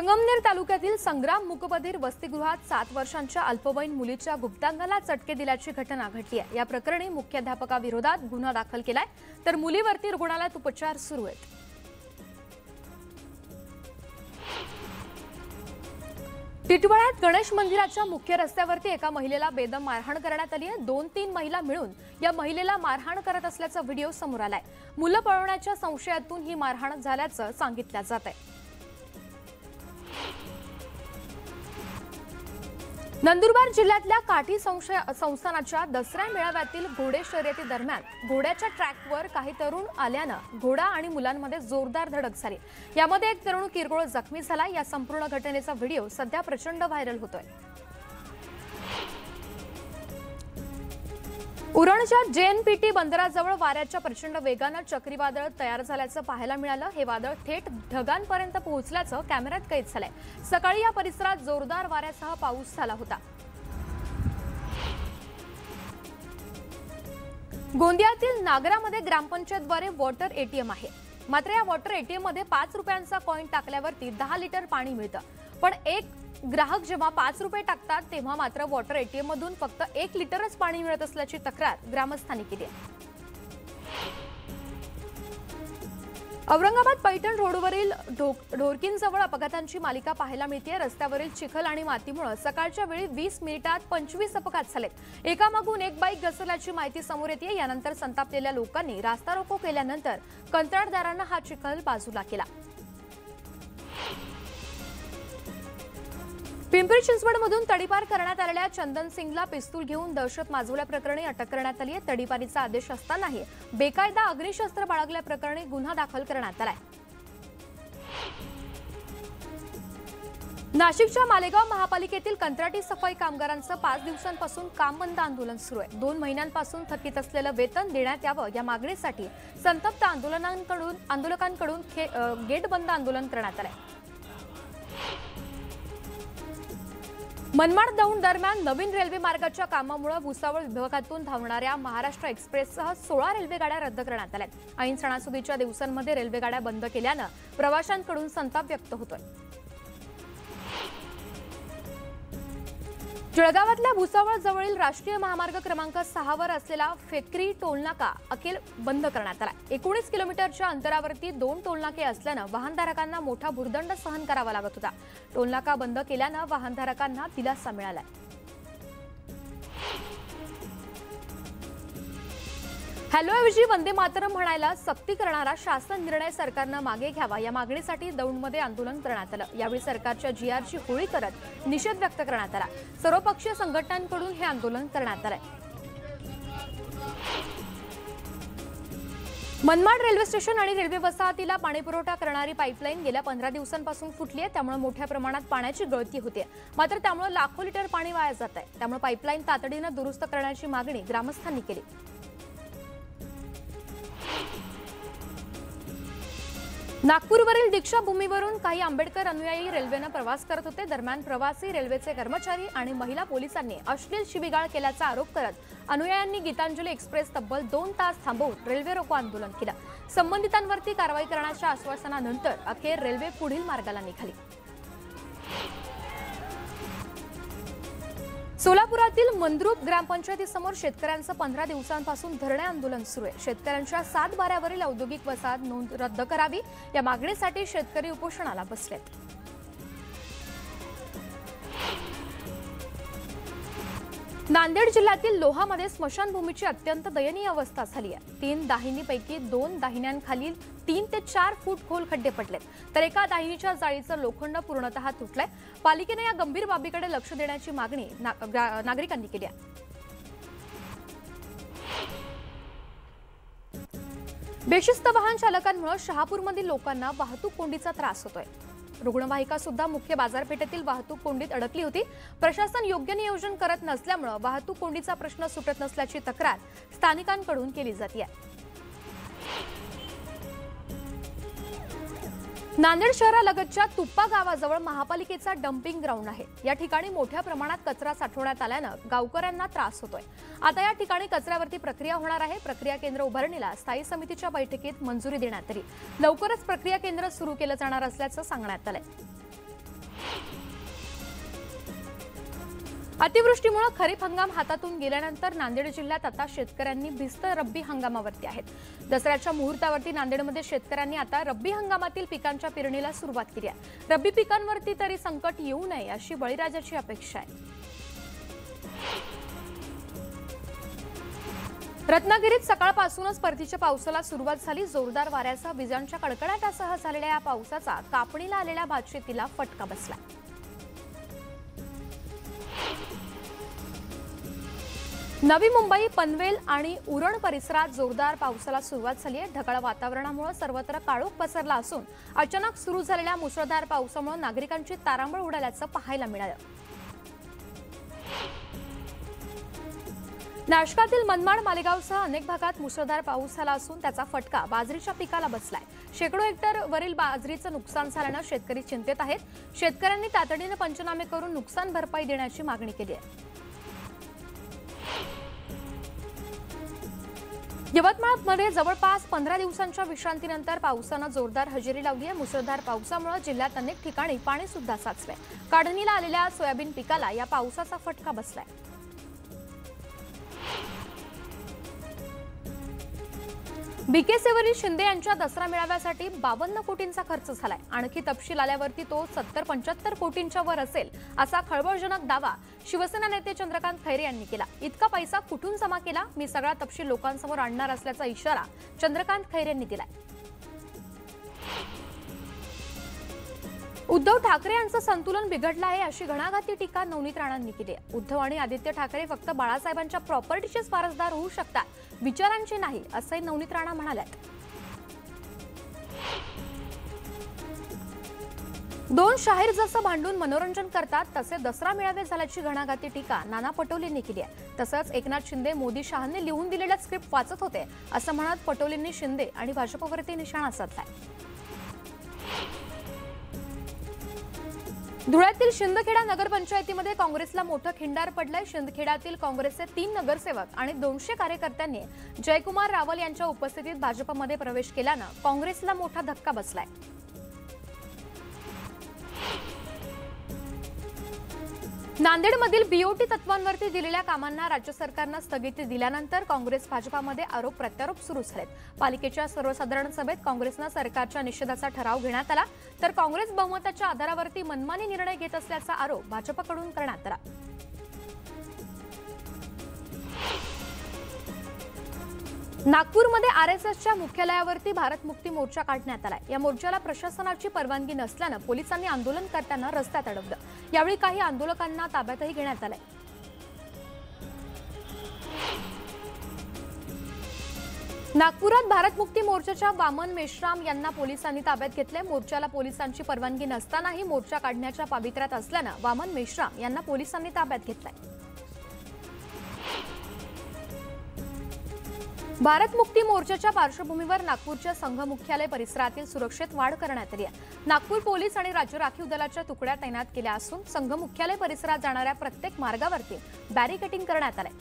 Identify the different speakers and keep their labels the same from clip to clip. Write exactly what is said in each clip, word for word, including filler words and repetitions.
Speaker 1: संगमनेर तालुक्यातील संग्राम मुकबधीर वसतिगृहात सात वर्षांच्या अल्पवयीन मुलीच्या गुप्तांगाला चटके दिल्याची घटना घडली आहे। या प्रकरणी मुख्याध्यापकाविरोधात गुन्हा दाखल केलाय, तर मुलीवरती रुग्णालयात उपचार सुरू आहेत। टिटवाळ्यात गणेश मंदिराच्या मुख्य रस्त्यावरती एका महिलेला बेदम मारहाण करण्यात आली आहे। दोन तीन महिला मिळून या महिलेला मारहाण करत असल्याचा व्हिडिओ समोर आलाय। मुलं पळवण्याच्या संशयातून ही मारहाण झाल्याचं सांगितलं जात आहे। नंदुरबार जिल्ह्यातल्या काठी संस्थानाच्या दसरा मेळाव्यातील घोडे शर्यती दरम्यान घोड्याच्या ट्रॅकवर काही तरुण आल्यानं घोडा आणि मुलांमध्ये जोरदार धडक झाली। यामध्ये एक तरुण किरकोळ जखमी झाला। या संपूर्ण घटनेचा व्हिडिओ सध्या प्रचंड व्हायरल होतोय। उरणच्या जेएनपीटी बंदराजवळ वाऱ्याच्या प्रचंड वेगानं चक्रीवादळ तयार झाल्याचं पाहायला मिळालं। हे वादळ थेट ढगांपर्यंत पोहोचल्याचं कॅमेऱ्यात कैद झालंय। सकाळी या परिसरात जोरदार वाऱ्यासह पाऊस झाला होता। गोंदियातील नागरामध्ये ग्रामपंचायतद्वारे वॉटर एटीएम आहे, मात्र या वॉटर एटीएम मध्ये पाच रुपयांचा कॉइन टाकल्यावरती दहा लिटर पाणी मिळतं। पण एक ग्राहक जेव्हा पाच रुपये टाकतात तेव्हा मात्र वॉटर एटीएम मधून फक्त एक लिटरच पाणी मिळत असल्याची तक्रार ग्रामस्थांनी केली आहे। औरंगाबाद पैठण रोडवरील ढोरकींजवळ अपघातांची मालिका पाहायला मिळते। रस्त्यावरील चिखल आणि मातीमुळे सकाळच्या वेळी वीस मिनिटात पंचवीस अपघात झालेत। एकामागून एक बाईक घसरल्याची माहिती समोर येते। यानंतर संतापलेल्या लोकांनी रास्ता रोको केल्यानंतर कंत्राटदारांना हा चिखल बाजूला केला। पिंपरी चिंचवडमधून तडीपार करण्यात आलेल्या चंदन सिंगला पिस्तूल घेऊन दहशत माजवल्याप्रकरणी अटक करण्यात आली आहे। तडीपारीचा आदेश असतानाही बेकायदा अग्निशस्त्र बाळगल्याप्रकरणी गुन्हा दाखल करण्यात आलाय। नाशिकच्या मालेगाव महापालिकेतील कंत्राटी सफाई कामगारांचं पाच दिवसांपासून काम बंद आंदोलन सुरू आहे। दोन महिन्यांपासून थकीत असलेलं वेतन देण्यात यावं या मागणीसाठी संतप्त आंदोलनांकडून आंदोलकांकडून गेट बंद आंदोलन करण्यात आलंय। मनमाड दौंड दरम्यान नवीन रेल्वे मार्गाच्या कामामुळे भुसावळ विभागातून धावणाऱ्या महाराष्ट्र एक्सप्रेससह सोळा रेल्वे गाड्या रद्द करण्यात आल्या। ऐन सणासुदीच्या दिवसांमध्ये रेल्वे गाड्या बंद केल्यानं प्रवाशांकडून संताप व्यक्त होतोय। जळगावातल्या भुसावळ जवळील राष्ट्रीय महामार्ग क्रमांक सहा वर असलेला फेकरी टोलनाका अखेर बंद करण्यात आला। एकोणीस किलोमीटरच्या अंतरावरती दोन टोलनाके असल्यानं वाहनधारकांना मोठा भुर्दंड सहन करावा लागत होता। टोलनाका बंद केल्यानं वाहनधारकांना दिलासा मिळालाय। हॅलोऐवजी वंदे मातरम म्हणायला सक्ती करणारा शासन निर्णय सरकारनं मागे घ्यावा या मागणीसाठी दौंडमध्ये आंदोलन करण्यात आलं। यावेळी सरकारच्या जीआरची होळी करत निषेध व्यक्त करण्यात आला। सर्वपक्षीय संघटनांकडून हे आंदोलन करण्यात आलंय। मनमाड रेल्वे स्टेशन आणि रेल्वे वसाहतीला पाणीपुरवठा करणारी पाईपलाईन गेल्या पंधरा दिवसांपासून फुटली आहे। त्यामुळे मोठ्या प्रमाणात पाण्याची गळती होते, मात्र त्यामुळे लाखो लिटर पाणी वाया जात आहे। त्यामुळे पाईपलाईन तातडीनं दुरुस्त करण्याची मागणी ग्रामस्थांनी केली। नागपूरवरील दीक्षाभूमीवरून काही आंबेडकर अनुयायी रेल्वेनं प्रवास करत होते। दरम्यान प्रवासी रेल्वेचे कर्मचारी आणि महिला पोलिसांनी अश्लील शिवीगाळ केल्याचा आरोप करत अनुयायांनी गीतांजली एक्सप्रेस तब्बल दोन तास थांबवून रेल्वे रोको आंदोलन केलं। संबंधितांवरती कारवाई करण्याच्या आश्वासनानंतर अखेर रेल्वे पुढील मार्गाला निघाली। सोलापुरातील मंद्रुप ग्रामपंचायतीसमोर शेतकऱ्यांचं पंधरा दिवसांपासून धरणे आंदोलन सुरू आहे। शेतकऱ्यांच्या सात बाऱ्यावरील औद्योगिक वसाहत नोंद रद्द करावी या मागणीसाठी शेतकरी उपोषणाला बसलेत। नांदेड जिल्ह्यातील लोहामध्ये स्मशानभूमीची अत्यंत दयनीय अवस्था झाली आहे। तीन दाहिनीपैकी दोन दाहिन्यांखालील तीन ते चार फूट खोल खड्डे पडलेत, तर एका दाहिनीच्या जाळीचं लोखंड पूर्णतः तुटलंय। पालिकेने या गंभीर बाबीकडे लक्ष देण्याची मागणी नागरिकांनी केली आहे। बेशिस्त वाहन चालकांमुळे शहापूरमधील लोकांना वाहतूक कोंडीचा त्रास होतोय। रुग्णवाहिका सुद्धा मुख्य बाजारपेठेतील वाहतूक कोंडीत अडकली होती। प्रशासन योग्य नियोजन करत नसल्यामुळे वाहतूक कोंडीचा प्रश्न सुटत नसल्याची तक्रार स्थानिकांकडून केली जाते। नांदेड शहरालगतच्या तुप्पा गावाजवळ महापालिकेचा डंपिंग ग्राउंड आहे। या ठिकाणी मोठ्या प्रमाणात कचरा साठवण्यात आल्यानं गावकऱ्यांना त्रास होतोय। आता या ठिकाणी कचऱ्यावरती प्रक्रिया होणार आहे। प्रक्रिया केंद्र उभारणीला स्थायी समितीच्या बैठकीत मंजुरी देण्यात आली। लवकरच प्रक्रिया केंद्र सुरू केलं जाणार असल्याचं सांगण्यात आलंय। अतिवृष्टीमुळे खरीप हंगाम हातातून गेल्यानंतर नांदेड जिल्ह्यात आता शेतकऱ्यांनी भिस्त रब्बी हंगामावरती आहेत। दसऱ्याच्या मुहूर्तावरती नांदेडमध्ये शेतकऱ्यांनी आता रब्बी हंगामातील पिकांच्या पेरणीला सुरुवात केली आहे। रब्बी पिकांवरती तरी संकट येऊ नये अशी बळीराजाची अपेक्षा आहे। रत्नागिरीत सकाळपासूनच परतीच्या पावसाला सुरुवात झाली। जोरदार वाऱ्यासह विजांच्या कडकडाटासह झालेल्या या पावसाचा कापणीला आलेल्या भातशेतीला फटका बसला। नवी मुंबई, पनवेल आणि उरण परिसरात जोरदार पावसाला सुरुवात झाली आहे। ढगाळ वातावरणामुळे सर्वत्र काळोख पसरला असून अचानक सुरू झालेल्या मुसळधार पावसामुळे नागरिकांची तारांबळ उडाल्याचं पाहायला मिळालं। नाशकातील मनमाड, मालेगावसह अनेक भागात मुसळधार पाऊस झाला असून त्याचा फटका बाजरीच्या पिकाला बसलाय। शेकडो हेक्टर वरील बाजरीचं नुकसान झाल्यानं शेतकरी चिंतेत आहेत। शेतकऱ्यांनी तातडीने पंचनामे करून नुकसान भरपाई देण्याची मागणी केली आहे। यवतमाळमध्ये जवळपास पंधरा दिवसांच्या विश्रांतीनंतर पावसानं जोरदार हजेरी लावली आहे। मुसळधार पावसामुळे जिल्ह्यात अनेक ठिकाणी पाणी सुद्धा साचलंय। काढणीला आलेल्या सोयाबीन पिकाला या पावसाचा फटका बसलाय। बीकेसीवरील शिंदे यांच्या दसरा मेळाव्यासाठी बावन्न कोटींचा खर्च झालाय। आणखी तपशील आल्यावरती तो सत्तर पंच्याहत्तर कोटींच्या वर असेल असा खळबळजनक दावा शिवसेना नेते चंद्रकांत खैरे यांनी केला। इतका पैसा कुठून जमा केला, मी सगळा तपशील लोकांसमोर आणणार असल्याचा इशारा चंद्रकांत खैरे यांनी दिलाय। उद्धव ठाकरे यांचं संतुलन बिघडलं आहे अशी घणाघाती टीका नवनीत राणांनी केली आहे। उद्धव आणि आदित्य ठाकरे फक्त बाळासाहेबांच्या प्रॉपर्टीचेच वारसदार होऊ शकतात, विचारांचे नाही, असंही नवनीत राणा म्हणाल्यात। दोन शाहीर जसं भांडून मनोरंजन करतात तसे दसरा मेळावे झाल्याची घणाघाती टीका नाना पटोलेंनी केली आहे। तसंच एकनाथ शिंदे मोदी शहांनी लिहून दिलेल्या स्क्रिप्ट वाचत होते असं म्हणत पटोलेंनी शिंदे आणि भाजपवरती निशाणा साधलाय। धुळ्यातील शिंदखेडा नगरपंचायतीमध्ये काँग्रेसला मोठं खिंडार पडलंय। शिंदखेड्यातील काँग्रेसचे तीन नगरसेवक आणि दोनशे कार्यकर्त्यांनी जयकुमार रावल यांच्या उपस्थितीत भाजपमध्ये प्रवेश केल्यानं काँग्रेसला मोठा धक्का बसलाय। नांदेडमधील बीओटी तत्वांवरती दिलेल्या कामांना राज्य सरकारनं स्थगिती दिल्यानंतर काँग्रेस भाजपमध्ये आरोप प्रत्यारोप सुरू झालेत। पालिकेच्या सर्वसाधारण सभेत काँग्रेसनं सरकारच्या निषेधाचा ठराव घेण्यात आला, तर काँग्रेस बहुमताच्या आधारावरती मनमानी निर्णय घेत असल्याचा आरोप भाजपकडून करण्यात आला। नागपूरमध्ये आरएसएसच्या मुख्यालयावरती भारत मुक्ती मोर्चा काढण्यात आलाय। या मोर्चाला प्रशासनाची परवानगी नसल्यानं पोलिसांनी आंदोलनकर्त्यांना रस्त्यात अडवलं। यावेळी काही आंदोलकांना ताब्यातही घेण्यात आलंय। नागपुरात भारत मुक्ती मोर्चाच्या वामन मेश्राम यांना पोलिसांनी ताब्यात घेतले। मोर्चाला पोलिसांची परवानगी नसतानाही मोर्चा काढण्याच्या पावित्र्यात असल्यानं वामन मेश्राम यांना पोलिसांनी ताब्यात घेतलंय। भारत मुक्ती मोर्चाच्या पार्श्वभूमीवर नागपूरच्या संघ मुख्यालय परिसरातील सुरक्षेत वाढ करण्यात आली आहे। नागपूर पोलीस आणि राज्य राखीव दलाच्या तुकड्या तैनात केल्या असून संघ मुख्यालय परिसरात जाणाऱ्या प्रत्येक मार्गावरती बॅरिकेडिंग करण्यात आले।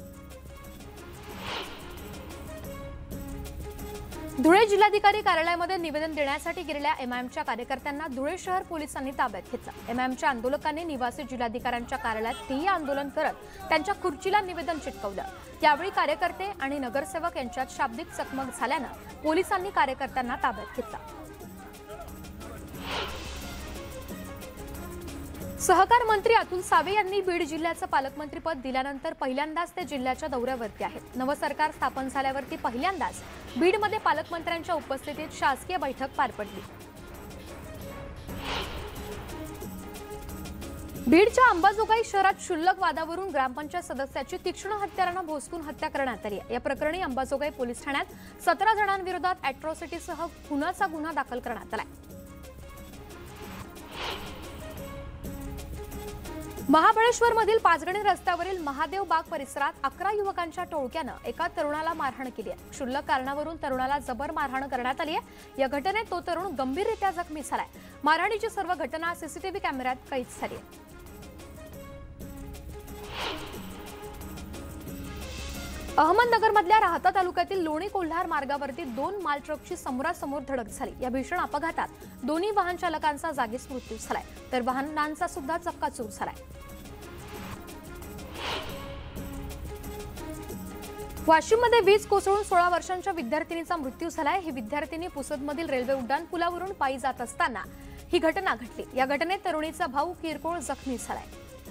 Speaker 1: धुळे जिल्हाधिकारी कार्यालयामध्ये निवेदन देण्यासाठी गेलेल्या एमआयएमच्या कार्यकर्त्यांना धुळे शहर पोलिसांनी ताब्यात घेतलं। एमआयएमच्या आंदोलकांनी निवासी जिल्हाधिकाऱ्यांच्या कार्यालयात ठिय्या आंदोलन करत त्यांच्या खुर्चीला निवेदन चिटकवलं। यावेळी कार्यकर्ते आणि नगरसेवक यांच्यात शाब्दिक चकमक झाल्यानं पोलिसांनी कार्यकर्त्यांना ताब्यात घेतलं। सहकार मंत्री अतुल सावे यांनी बीड जिल्ह्याचं पालकमंत्रीपद दिल्यानंतर पहिल्यांदाच ते जिल्ह्याच्या दौऱ्यावरती आहेत। नवं सरकार स्थापन झाल्यावरती पहिल्यांदाच बीडमध्ये पालकमंत्र्यांच्या उपस्थितीत शासकीय बैठक पार पडली। बीडच्या अंबाजोगाई शहरात क्षुल्लक वादावरून ग्रामपंचायत सदस्याची तीक्ष्ण हत्यारानं भोसकून हत्या करण्यात आली आहे। या प्रकरणी अंबाजोगाई पोलीस ठाण्यात सतरा जणांविरोधात अॅट्रॉसिटीसह खुनाचा गुन्हा दाखल करण्यात आला। महाबळेश्वरमधील पाचगणी रस्त्यावरील महादेव बाग परिसरात अकरा युवकांच्या टोळक्यानं एका तरुणाला मारहाण केली आहे। क्षुल्लक कारणावरून तरुणाला जबर मारहाण करण्यात आली आहे। या घटनेत तो तरुण गंभीररित्या जखमी झालाय। मारहाणीची सर्व घटना सीसीटीव्ही कॅमेऱ्यात कैद झाली आहे। अहमदनगरमधल्या राहता तालुक्यातील लोणी कोल्हार मार्गावरती दोन माल ट्रकची समोरासमोर धडक झाली। या भीषण अपघातात दोन्ही वाहन चालकांचा जागीच मृत्यू झालाय, तर वाहनांचा सुद्धा चक्काचूर झालाय। वाशिममध्ये वीज कोसळून सोळा वर्षांच्या विद्यार्थिनीचा मृत्यू झालाय। ही विद्यार्थिनी पुसदमधील रेल्वे उड्डाण पुलावरून पायी जात असताना ही घटना घडली। या घटनेत तरुणीचा भाऊ किरकोळ जखमी झालाय।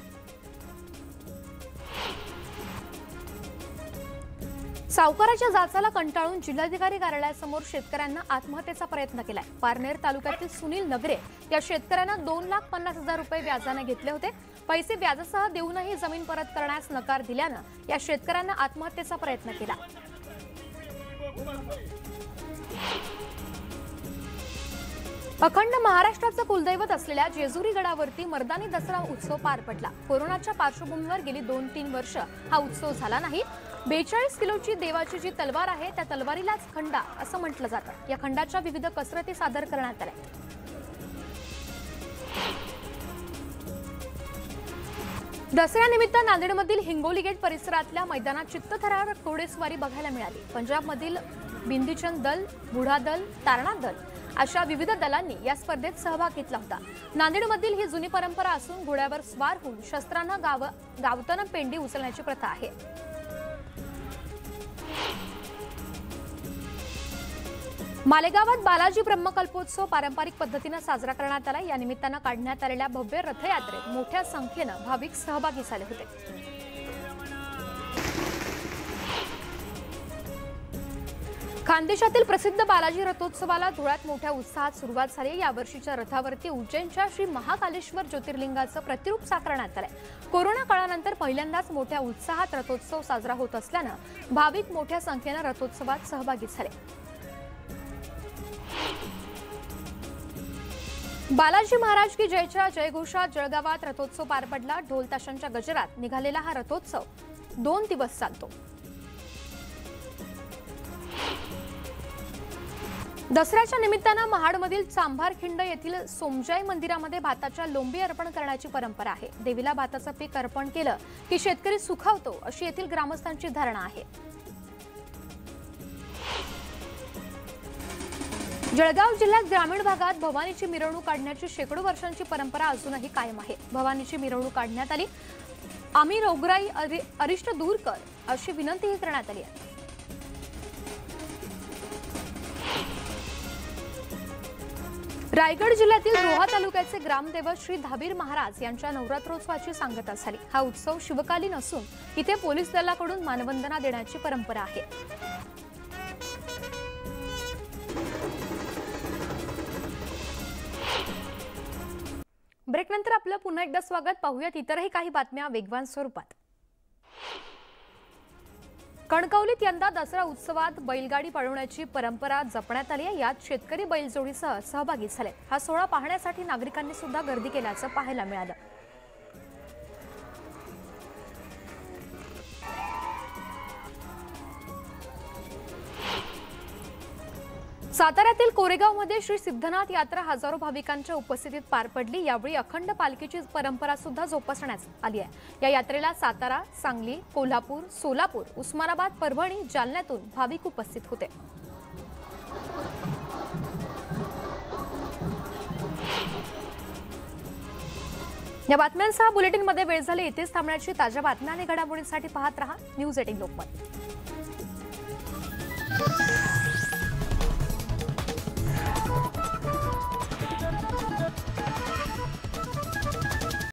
Speaker 1: सावकाराच्या जाचाला कंटाळून जिल्हाधिकारी कार्यालयासमोर शेतकऱ्यांना आत्महत्येचा प्रयत्न केलाय। पारनेर तालुक्यातील सुनील नगरे या शेतकऱ्यांना दोन लाख पन्नास हजार रुपये व्याजाने घेतले होते। पैसे व्याजासह देऊनही जमीन परत करण्यास नकार दिल्यानं या शेतकऱ्यांना आत्महत्येचा प्रयत्न केला। अखंड महाराष्ट्राचं कुलदैवत असलेल्या जेजुरी गडावरती मर्दानी दसरा उत्सव पार पडला। कोरोनाच्या पार्श्वभूमीवर गेली दोन तीन वर्ष हा उत्सव झाला नाही। बेचाळीस किलोची देवाची जी तलवार आहे त्या तलवारीलाच खंडा असं म्हटलं जातं। या खंडाच्या विविध कसरती सादर करण्यात आल्या। दसऱ्यानिमित्त नांदेडमधील हिंगोली गेट परिसरातल्या मैदानात चित्तथरारक घोडेस्वारी बघायला मिळाली। पंजाबमधील बिंदीचंद दल, बुढा दल, तारणा दल अशा विविध दलांनी या स्पर्धेत सहभाग घेतला होता। नांदेडमधील ही जुनी परंपरा असून घोड्यावर स्वार होऊन शस्त्रांना गाव गावताना पेंडी उचलण्याची प्रथा आहे। मालेगावात बालाजी ब्रह्मकल्पोत्सव पारंपरिक पद्धतीने साजरा करण्यात आला। या निमित्तानं काढण्यात आलेल्या भव्य रथयात्रेत मोठ्या संख्येनं भाविक सहभागी झाले होते। खानदेशातील प्रसिद्ध बालाजी रथोत्सवाला धुळ्यात मोठ्या उत्साहात सुरुवात झाली। या वर्षीच्या रथावरती उज्जैनच्या श्री महाकालेश्वर ज्योतिर्लिंगाचं प्रतिरूप साकारण्यात आलंय। कोरोना काळानंतर पहिल्यांदाच मोठ्या उत्साहात रथोत्सव साजरा होत असल्यानं भाविक मोठ्या संख्येनं रथोत्सवात सहभागी झाले। बालाजी महाराज की जयच्या जयघोषात जळगावात रथोत्सव पार पडला। ढोल ताशांच्या गजरात निघालेला हा रथोत्सव दोन दिवस चालतो। दसऱ्याच्या निमित्तानं महाडमधील चांभारखिंड येथील सोमजाई मंदिरामध्ये भाताच्या लोंबी अर्पण करण्याची परंपरा आहे। देवीला भाताचं पीक अर्पण केलं की शेतकरी सुखावतो अशी येथील ग्रामस्थांची धारणा आहे। जळगाव जिल्ह्यात ग्रामीण भागात भवानीची मिरवणूक काढण्याची शेकडो वर्षांची परंपरा अजूनही कायम आहे। भवानीची मिरवणूक काढण्यात आली, आम्ही रोगराई अरिष्ट दूर कर अशी विनंतीही करण्यात आली आहे। रायगड जिल्ह्यातील रोहा तालुक्याचे ग्रामदैवत श्री धाबीर महाराज यांच्या नवरात्रोत्सवाची सांगता झाली। हा उत्सव शिवकालीन असून इथे पोलीस दलाकडून मानवंदना देण्याची परंपरा आहे। ब्रेकनंतर आपलं पुन्हा एकदा स्वागत। पाहूयात इतरही काही बातम्या वेगवान स्वरूपात। कणकवलीत यंदा दसरा उत्सवात बैलगाडी पळवण्याची परंपरा जपण्यात आली आहे। यात शेतकरी बैलजोडीसह सहभागी झाले। हा सोहळा पाहण्यासाठी नागरिकांनी सुद्धा गर्दी केल्याचं पाहायला मिळालं। साताऱ्यातील कोरेगावमध्ये श्री सिद्धनाथ यात्रा हजारो भाविकांच्या उपस्थितीत पार पडली। यावेळी अखंड पालखीची परंपरा सुद्धा जोपासण्यात आली आहे। या यात्रेला सातारा, सांगली, कोल्हापूर, सोलापूर, उस्मानाबाद, परभणी, जालन्यातून भाविक उपस्थित होते। या बातम्यांसह बुलेटिनमध्ये वेळ झाली इथेच थांबण्याची। ताज्या बातम्या आणि घडामोडींसाठी पाहत रहा न्यूज एटीन लोकमत।